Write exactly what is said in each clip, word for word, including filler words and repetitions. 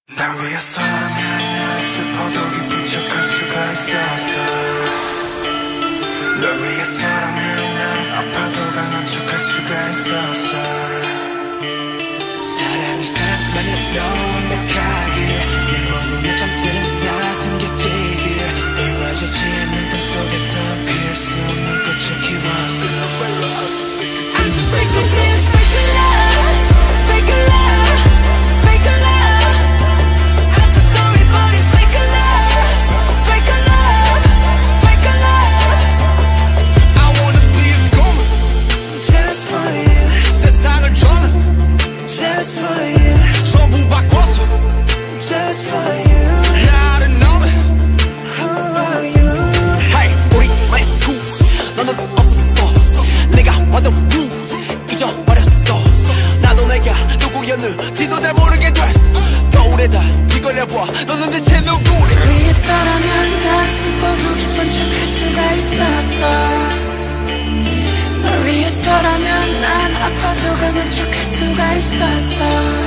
날 위해서라면 난 슬퍼도 기쁜 척할 수가 있었어. 널 위해서라면 난 아파도 강한 척할 수가 있었어. 사랑이 사랑만으로 완벽하게 내 모든 요점들은 다 숨겨지게 이루어지지 않는 꿈 속에서 피울 수 없는 꽃을 키웠어. I'm so sick of this fake love, fake love, fake love. I'm so sorry but it's fake love, fake love, fake love. I wanna be a goon Just for you, 세상을 저는 just for you, 전부 바꿔서 just for you. 나를 너는 Who are you? Hey 우리만의 수 너는 없어 내가 완전 무 잊어버렸어. 나도 내가 누구였는지도 잘 모르게 됐어. 거울에다 뒤걸려봐 너는 대체 누구래. 위해서라면 난 슬퍼도 기쁜 척할 수가 있었어. 널 위해서라면 난 아파도 강한 척할 수가 있었어.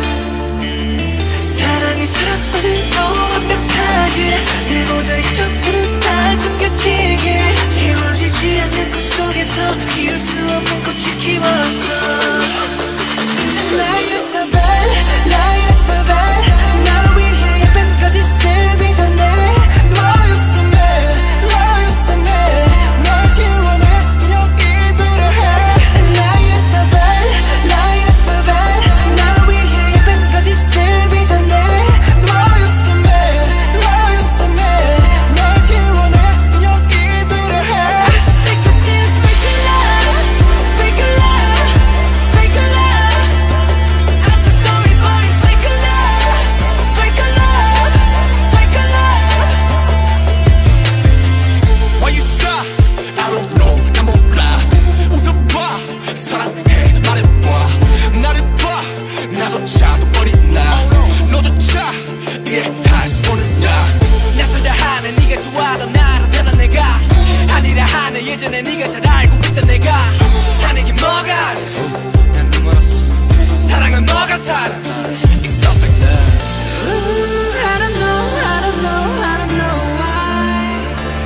사랑이 사랑만으로 완벽하게 내 모든 이점들은 다 숨겨지게 이루어지지 않는 꿈속에서 피울 수 없는 꽃을 키웠어. Lie so bad, lie so bad. 날 위해 예쁜까지 슬비 전에 Love you so mad, love you so mad. 널 지원해 그냥 이대로 해. Lie so bad, lie so bad. 날 위해 예쁜까지 슬비 전에 Love you so mad, love you so mad. 널 지원해 그냥 이대로 해. I'm so sick of this fake love, fake love, fake love. I'm so sorry but it's fake love, fake love, fake love. Why you sigh? I don't know 난 몰라. 웃어봐 사랑해 말해봐 나를 봐 나조차도 버린 나 너조차 이해할 수 없는 나. 낯설다 하네 네가 좋아하던 나를 변한 내가 아니라 하네 예전에 네가 잘 알고 있던 내가 하는 게 뭐가 난네 멀었어. 사랑은 너가 살아 It's so fake love. Ooh, I don't know, I don't know, I don't know why.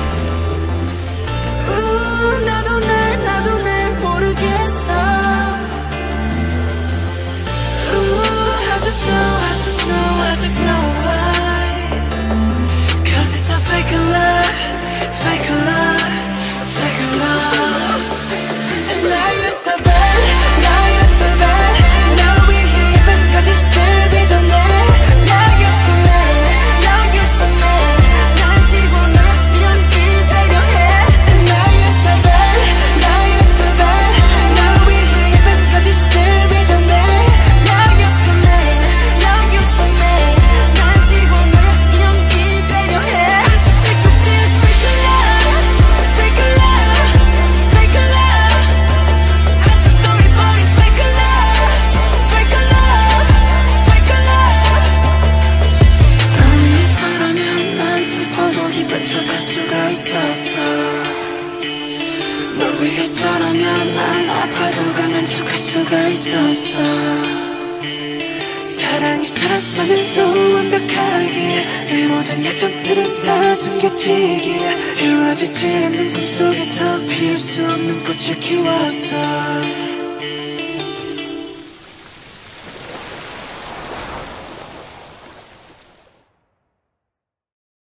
Ooh, 나도 날, 나도 날 모르겠어. Ooh, I just know, I just know, I just know why. Cause it's a fake love, fake love, fake love. And now you're so bad, now you're so bad. 날 위해 예쁜까지 슬비 전에 Now you're so mad, now you're so mad. 날 지워놔 이런 이대로 해. And now you're so bad, now you're so bad. 날 위해 예쁜까지 슬비 전에 Now you're so mad, now you're so mad. 날 지워놔 이런 이대로 해. I'm so sick of this fake love, fake love, fake love. I'm so sorry but it's fake love, fake love, fake love. 널 위해서라면 난 슬퍼도 기쁜 척할 수가 있었어. 널 위해서라면 난 아파도 강한 척할 수가 있었어. 사랑이 사랑만으로 완벽하게 내 모든 약점들은 다 숨겨지게 이루어지지 않는 꿈속에서 피울 수 없는 꽃을 키웠어.